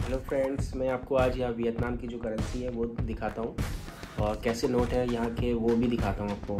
Hello friends, मैं आपको आज यहाँ वियतनाम की जो करेंसी है वो दिखाता हूँ और कैसे नोट है यहाँ के वो भी दिखाता हूँ आपको।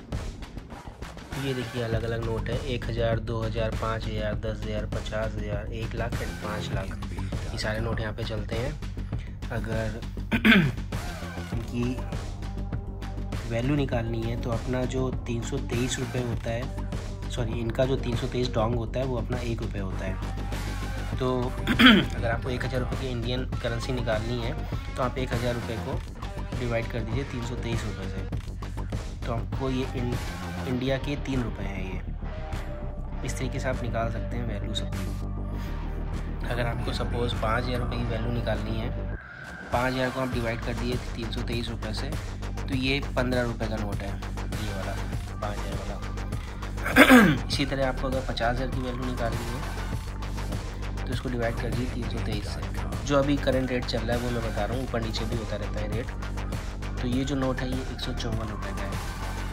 ये देखिए अलग अलग नोट है, 1000, 2000, 5000, 10,000, 50,000, 1 लाख एंड 5 लाख। ये सारे नोट यहाँ पे चलते हैं। अगर इनकी वैल्यू निकालनी है तो अपना जो 323 रुपये होता है, सॉरी इनका जो 323 डोंग होता है वो अपना 1 रुपये होता है। तो अगर आपको 1000 रुपये की इंडियन करेंसी निकालनी है तो आप 1000 रुपये को डिवाइड कर दीजिए 323 रुपये से, तो आपको ये इंडिया के 3 रुपये हैं। ये इस तरीके से आप निकाल सकते हैं वैल्यू सबकी। अगर आपको सपोज़ 5000 रुपये की वैल्यू निकालनी है, 5000 को आप डिवाइड कर दिए 323 रुपये से, तो ये 15 रुपये का नोट है, ये वाला 5000 वाला। इसी तरह आपको अगर 50,000 की वैल्यू निकालनी है तो इसको डिवाइड कर दिए 323 से। जो अभी करंट रेट चल रहा है वो मैं बता रहा हूँ, ऊपर नीचे भी होता रहता है रेट। तो ये जो नोट है ये 154 रुपये का है।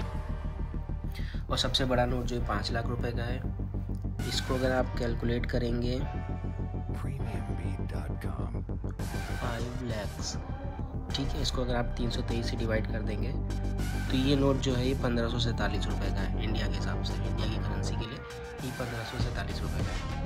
और सबसे बड़ा नोट जो है 5 लाख रुपए का है। इसको अगर आप कैलकुलेट करेंगे 5 लाख, ठीक है, इसको अगर आप 323 से डिवाइड कर देंगे तो ये नोट जो है ये 1547 रुपये का है। इंडिया के हिसाब से, इंडिया की करेंसी के लिए ये 1547 रुपये का है।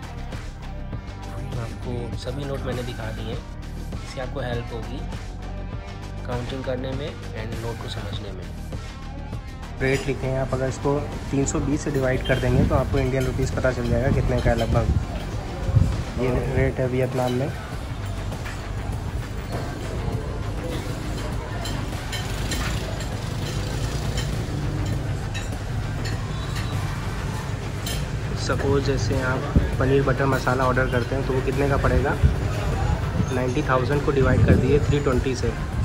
तो आपको सभी नोट मैंने दिखा दिए, इससे आपको हेल्प होगी काउंटिंग करने में एंड नोट को समझने में। रेट लिखे हैं, आप अगर इसको 320 से डिवाइड कर देंगे तो आपको इंडियन रुपीस पता चल जाएगा कितने का है लगभग। ये रेट है वियतनाम में। सपोज जैसे आप पनीर बटर मसाला ऑर्डर करते हैं तो वो कितने का पड़ेगा, 90,000 को डिवाइड कर दिए 320 से,